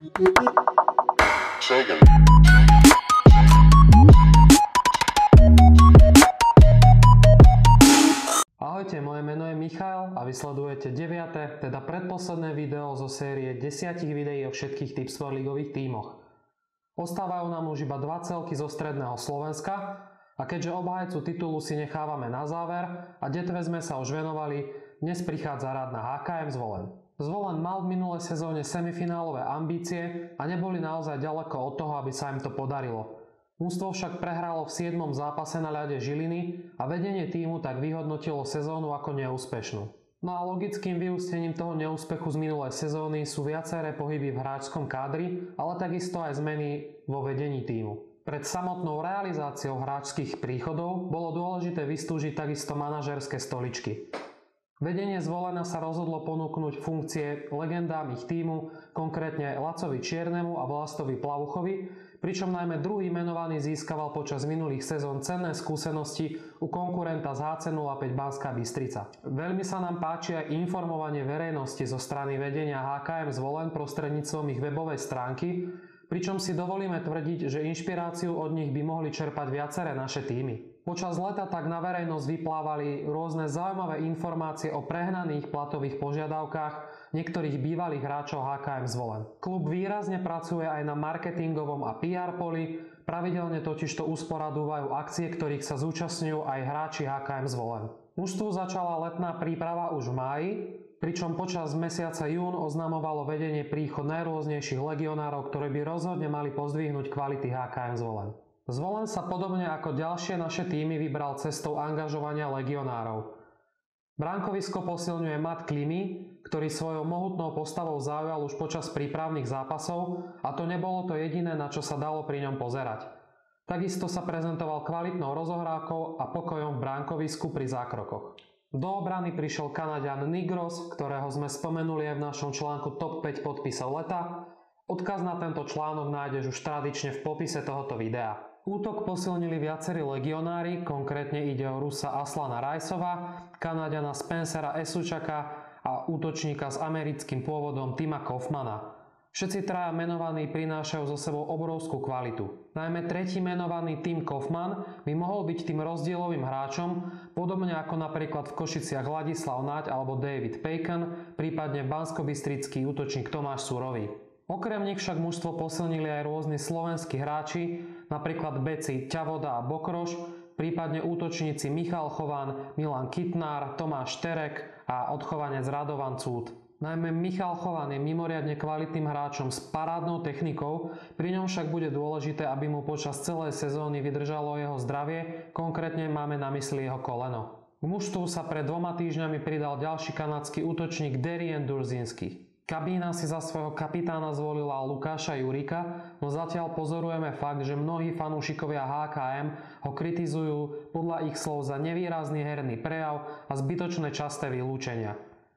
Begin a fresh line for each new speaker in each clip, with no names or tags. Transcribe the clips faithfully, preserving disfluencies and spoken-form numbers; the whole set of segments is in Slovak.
Ahojte, moje meno je Michal a vy sledujete deviate, teda predposledné video zo série desiatich videí o všetkých tipsport ligových tímoch. Ostávajú nám už iba dva celky zo stredného Slovenska a keďže obhajcu titulu si nechávame na záver a detve sme sa už venovali, dnes prichádza rád na há ká em Zvolen. Zvolen mal v minulej sezóne semifinálové ambície a neboli naozaj ďaleko od toho, aby sa im to podarilo. Mužstvo však prehralo v siedmom zápase na ľade Žiliny a vedenie tímu tak vyhodnotilo sezónu ako neúspešnú. No a logickým vyústením toho neúspechu z minulej sezóny sú viaceré pohyby v hráčskom kádri, ale takisto aj zmeny vo vedení tímu. Pred samotnou realizáciou hráčskych príchodov bolo dôležité vystúžiť takisto manažerské stoličky. Vedenie Zvolena sa rozhodlo ponúknuť funkcie legendám ich tímu, konkrétne Lacovi Čiernemu a Vlastovi Plavuchovi, pričom najmä druhý menovaný získaval počas minulých sezón cenné skúsenosti u konkurenta z há cé nula päť Banská Bystrica. Veľmi sa nám páči aj informovanie verejnosti zo strany vedenia há ká em Zvolen prostredníctvom ich webovej stránky, pričom si dovolíme tvrdiť, že inšpiráciu od nich by mohli čerpať viaceré naše tímy. Počas leta tak na verejnosť vyplávali rôzne zaujímavé informácie o prehnaných platových požiadavkách niektorých bývalých hráčov há ká em Zvolen. Klub výrazne pracuje aj na marketingovom a pé er poli, pravidelne totižto usporadúvajú akcie, ktorých sa zúčastňujú aj hráči há ká em Zvolen. Mužstvu začala letná príprava už v máji, pričom počas mesiaca jún oznamovalo vedenie príchod najrôznejších legionárov, ktorí by rozhodne mali pozdvihnúť kvality há ká em Zvolen. Zvolen sa podobne ako ďalšie naše tímy vybral cestou angažovania legionárov. Bránkovisko posilňuje Matt Klimi, ktorý svojou mohutnou postavou zaujal už počas prípravných zápasov a to nebolo to jediné, na čo sa dalo pri ňom pozerať. Takisto sa prezentoval kvalitnou rozohrávkou a pokojom v bránkovisku pri zákrokoch. Do obrany prišiel Kanaďan Nigros, ktorého sme spomenuli aj v našom článku top päť podpisov leta. Odkaz na tento článok nájdeš už tradične v popise tohoto videa. Útok posilnili viacerí legionári, konkrétne ide o Rusa Aslana Rajsova, Kanaďana Spencera Esučaka a útočníka s americkým pôvodom Tima Kaufmana. Všetci traja menovaní prinášajú so sebou obrovskú kvalitu. Najmä tretí menovaný Tim Kaufman by mohol byť tým rozdielovým hráčom, podobne ako napríklad v Košiciach Ladislav Naď alebo David Pejkan, prípadne banskobystrický útočník Tomáš Surový. Okrem nich však mužstvo posilnili aj rôzni slovenskí hráči, napríklad beci Ťavoda a Bokroš, prípadne útočníci Michal Chovan, Milan Kitnár, Tomáš Terek a odchovanec Radovan Cúd. Najmä Michal Chovan je mimoriadne kvalitným hráčom s parádnou technikou, pri ňom však bude dôležité, aby mu počas celej sezóny vydržalo jeho zdravie, konkrétne máme na mysli jeho koleno. K mužstvu sa pred dvoma týždňami pridal ďalší kanadský útočník Derian Durzinski. Kabína si za svojho kapitána zvolila Lukáša Jurika, no zatiaľ pozorujeme fakt, že mnohí fanúšikovia há ká em ho kritizujú podľa ich slov za nevýrazný herný prejav a zbytočné časté vylúčenia.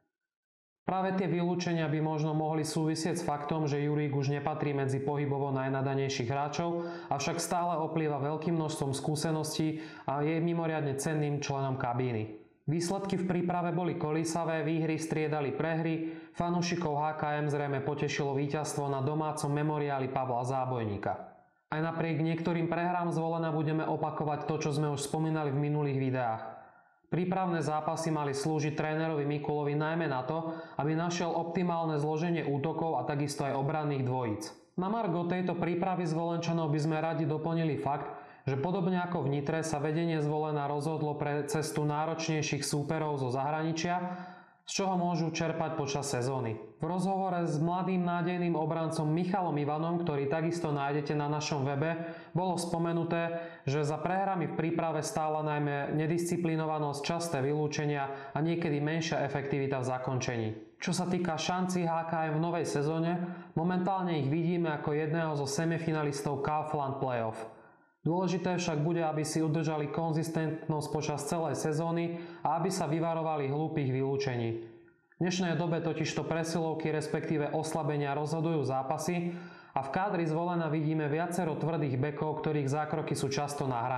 Práve tie vylúčenia by možno mohli súvisieť s faktom, že Jurík už nepatrí medzi pohybovo najnadanejších hráčov, avšak stále oplýva veľkým množstvom skúseností a je mimoriadne cenným členom kabíny. Výsledky v príprave boli kolísavé, výhry striedali prehry, fanúšikov há ká em zrejme potešilo víťazstvo na domácom memoriáli Pavla Zábojníka. Aj napriek niektorým prehrám Zvolena budeme opakovať to, čo sme už spomínali v minulých videách. Prípravné zápasy mali slúžiť trénerovi Mikulovi najmä na to, aby našiel optimálne zloženie útokov a takisto aj obranných dvojíc. Na margo tejto prípravy Zvolenčanov by sme radi doplnili fakt, že podobne ako v Nitre sa vedenie Zvolena rozhodlo pre cestu náročnejších súperov zo zahraničia, z čoho môžu čerpať počas sezóny. V rozhovore s mladým nádejným obrancom Michalom Ivanom, ktorý takisto nájdete na našom webe, bolo spomenuté, že za prehrami v príprave stála najmä nedisciplinovanosť, časté vylúčenia a niekedy menšia efektivita v zakončení. Čo sa týka šancí há ká em v novej sezóne, momentálne ich vidíme ako jedného zo semifinalistov Kaufland Playoff. Dôležité však bude, aby si udržali konzistentnosť počas celej sezóny a aby sa vyvarovali hlúpych vylúčení. V dnešnej dobe totižto presilovky, respektíve oslabenia rozhodujú zápasy a v kádri Zvolena vidíme viacero tvrdých bekov, ktorých zákroky sú často na hrane.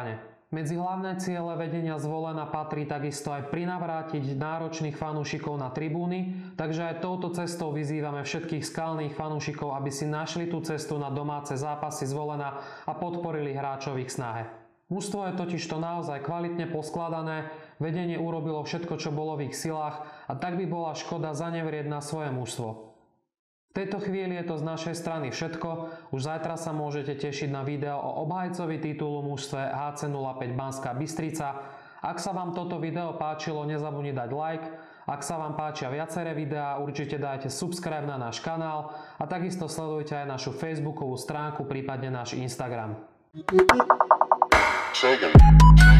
Medzi hlavné ciele vedenia Zvolena patrí takisto aj prinavrátiť náročných fanúšikov na tribúny, takže aj touto cestou vyzývame všetkých skalných fanúšikov, aby si našli tú cestu na domáce zápasy Zvolena a podporili hráčov v ich snahe. Mužstvo je totižto naozaj kvalitne poskladané, vedenie urobilo všetko, čo bolo v ich silách a tak by bola škoda zanevrieť na svoje mužstvo. V tejto chvíli je to z našej strany všetko, už zajtra sa môžete tešiť na video o obhajcovi titulu mužstve há cé nula päť Banská Bystrica. Ak sa vám toto video páčilo, nezabudnite dať like, ak sa vám páčia viaceré videá, určite dajte subscribe na náš kanál a takisto sledujte aj našu facebookovú stránku, prípadne náš Instagram.
Sega.